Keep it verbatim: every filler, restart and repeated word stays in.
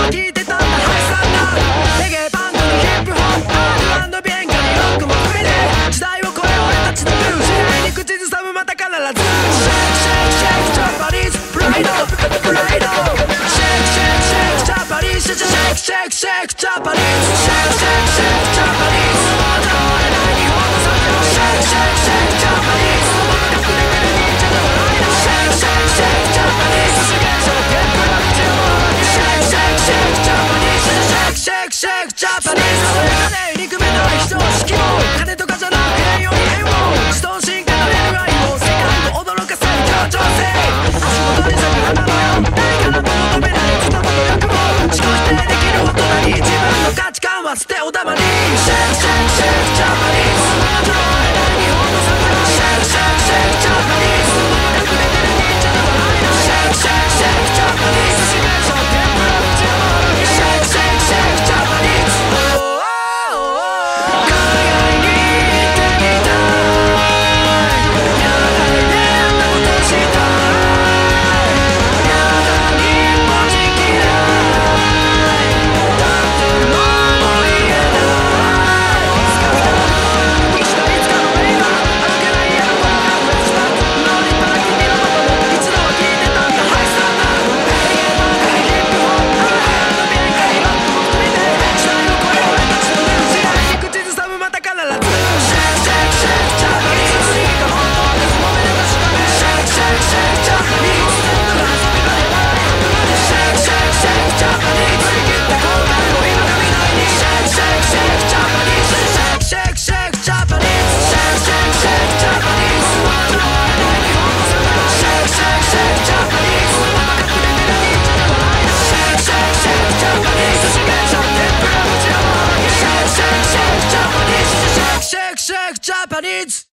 聞いてたんだハイスタンダードレゲエパンクにヒップホップ アールアンドビー 演歌にロックも含めて時代を超え俺たちのブルー時代に口ずさむまた必ず Shake, shake, shake, Japanese pride pride Shake, shake, shake, Japanese Shake, shake, shake, Japanese Shake, shake, shake, Japanese もうじゃ終われない日本の酒の Shake, shake, shake, Japanese 隠れてる忍者の笑いだ Shake, shake, shake, Japanese 資源者の天ぷら口を回り Shake, shake, shake, Japanese Shake, shake, shake, Japanese それがね憎めない人は式も金とかじゃなく変より変を自動進化の エルアイ を世界を驚かせる協調性足元に咲く花のよ誰かが求めないつなもの欲望思考否定できる大人に自分の価値観は捨ておだまに Shake, shake, shake, Japanese もうじゃ終われない日本の桜 Shake, shake, shake, Japanese 隠れてる忍者の笑いだ Shake, shake, shake, Japanese 資源者の天ぷら口を回り Shake, shake, shake, Japanese 海外に行ってみたいやだい変なことしたいやだ日本人嫌いだってもう言えないいつか来たいつかいつかの映画歩けない家の子がフレッシュバック乗りっぱな君のことも一度は聞いてたんだハイスタンダードレゲエパンクにヒップホップ アールアンドビー 演歌にロックも含めて時代を超え俺たちの目時代に口ずさむまた必ず Shake, shake, shake, Japanese 次が本当ですもめで確かめ Shake, shake, shake, Japanese 全部が遊び場で笑い運ぶまで Shake, shake, shake, Japanese 振り切ってこうなるの今が未来に Shake, shake, shake, Japanese Shake, shake, shake, Japanese Shake, shake, shake, Japanese もうじゃ終われない日本の桜 Shake, shake, shake, Japanese 隠れてる忍者の笑いだ Shake, shake, shake, Japanese 資源者の天ぷら口を回り Shake, shake, shake, Japanese Shake, shake, shake, Japanese